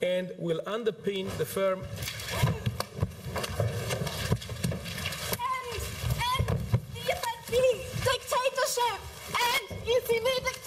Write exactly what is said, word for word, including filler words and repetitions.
and will underpin the firm and, and the, the dictatorship and you see me the